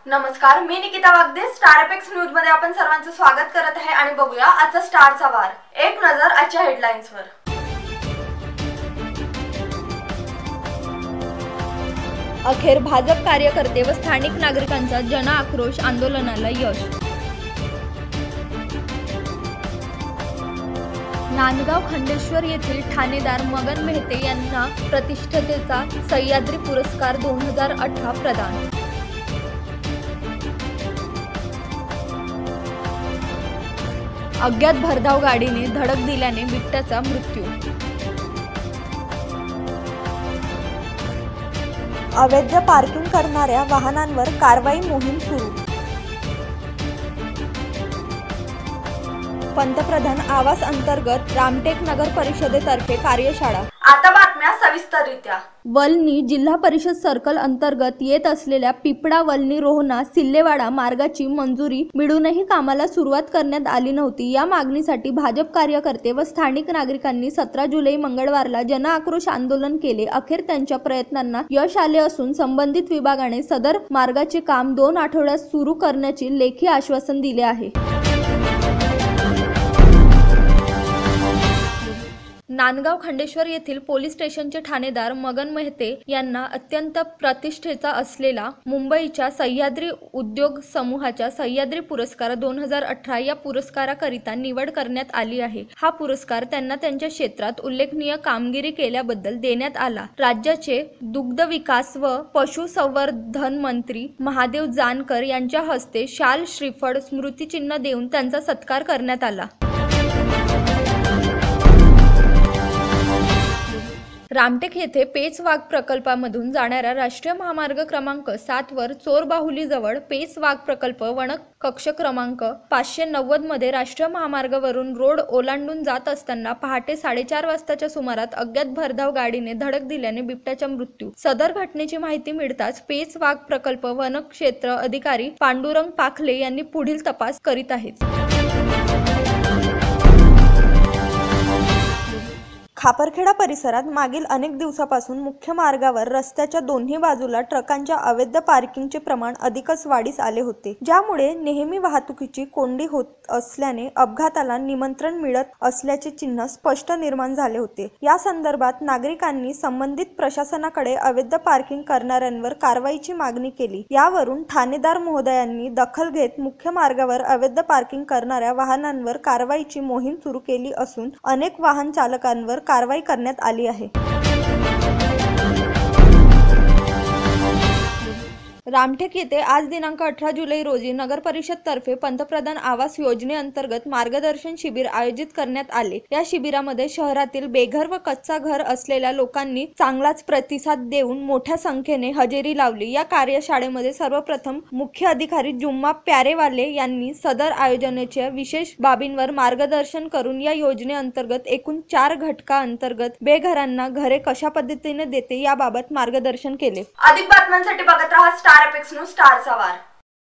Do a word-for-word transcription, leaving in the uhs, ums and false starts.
नमस्कार, मी Nikita Wagde. Star Apex News मध्ये आपण सर्वांचं स्वागत करत आहे आणि बघूया आजचा स्टारचा वार. एक नजर आजच्या हेडलाईन्सवर. अखेर भाजप कार्यकर्ते व स्थानिक नागरिकांचा जन आक्रोश आंदोलनाला यश. नांदगाव खंडेश्वर येथील ठाणेदार मगन मेहते यांना प्रतिष्ठेचा सह्याद्री पुरस्कार दोन हजार अठरा प्रदान. अज्ञात भरधाव गाडीने धडक दिल्याने बिबट्याचा मृत्यू. अवैध पार्किंग करणाऱ्या वाहनांवर कारवाई मोहीम सुरू. पंतप्रधान आवास अंतर्गत रामटेक नगर परिषदेतर्फे कार्यशाळा. आता बातम्या सविस्तररित्या. वलनी जिल्हा परिषद सर्कल अंतर्गत येत असलेल्या पिपळा वलनी रोहना सिल्लेवाडा मार्गाची मंजुरी मिळूनही कामाला सुरुवात करण्यात आली नव्हती. या मागणीसाठी भाजप कार्यकर्ते व स्थानिक नागरिकांनी सतरा जुलै मंगळवारला जन आक्रोश आंदोलन केले. अखेर त्यांच्या प्रयत्नांना यश आले असून संबंधित विभागाने सदर मार्गाचे काम दोन आठवड्यात सुरू करण्याचे लेखी आश्वासन दिले आहे. नांदगाव खंडेश्वर येथील पोलीस स्टेशनचे ठाणेदार मगन मेहते यांना अत्यंत प्रतिष्ठेचा असलेला मुंबईच्या सह्याद्री उद्योग समूहाच्या सह्याद्री पुरस्कार दोन हजार अठरा या पुरस्काराकरिता निवड करण्यात आली आहे. हा पुरस्कार त्यांना त्यांच्या क्षेत्रात उल्लेखनीय कामगिरी केल्याबद्दल देण्यात आला. राज्याचे दुग्ध विकास व पशुसंवर्धन मंत्री महादेव जानकर यांच्या हस्ते शाल श्रीफळ स्मृतिचिन्ह देऊन त्यांचा सत्कार करण्यात आला. रामटेक येथे पेचवाघ प्रकल्पामधून जाणाऱ्या राष्ट्रीय महामार्ग क्रमांक सात वर चोरबाहुलीजवळ पेचवाघ प्रकल्प वन कक्ष क्रमांक पाचशे नव्वद मध्ये राष्ट्रीय महामार्गावरून रोड ओलांडून जात असताना पहाटे साडेचार वाजताच्या सुमारात अज्ञात भरधाव गाडीने धडक दिल्याने बिबट्याचा मृत्यू. सदर घटनेची माहिती मिळताच पेचवाघ प्रकल्प वन क्षेत्र अधिकारी पांडुरंग पाखले यांनी पुढील तपास करीत आहेत. खापरखेडा परिसरात मागील अनेक दिवसापासून मुख्य मार्गावर रस्त्याच्या दोन्ही बाजूला ट्रकांच्या अवैध पार्किंगचे प्रमाण अधिकच वाढीस आले होते, ज्यामुळे नेहमी वाहतुकीची कोंडी होत असल्याने अपघाताला निमंत्रण मिळत असल्याचे चिन्ह स्पष्ट निर्माण झाले होते. या संदर्भात नागरिकांनी संबंधित प्रशासनाकडे अवैध पार्किंग करणाऱ्यांवर कारवाईची मागणी केली. यावरून ठाणेदार महोदयांनी दखल घेत मुख्य मार्गावर अवैध पार्किंग करणाऱ्या वाहनांवर कारवाईची मोहीम सुरू केली असून अनेक वाहन चालकांवर कारवाई करण्यात आली आहे. रामटेक येथे आज दिनांक अठरा जुलै रोजी नगर परिषद तर्फे पंतप्रधान आवास योजनेअंतर्गत मार्गदर्शन शिबिर आयोजित करण्यात आले. या शिबिरामध्ये शहरातील बेघर व कच्चा घर असलेल्या लोकांनी चांगलाच प्रतिसाद देऊन मोठ्या संख्येने हजेरी लावली. या कार्यशाळेमध्ये सर्वप्रथम मुख्य अधिकारी जुम्मा प्यारेवाले यांनी सदर आयोजनाच्या विशेष बाबींवर मार्गदर्शन करून या योजनेअंतर्गत एकूण चार घटकांअंतर्गत बेघरांना घरे कशा पद्धतीने देते याबाबत मार्गदर्शन केले. अधिक बातम्यांसाठी बघत राहा स्टार एपेक्स न्यूज, स्टारचा वार.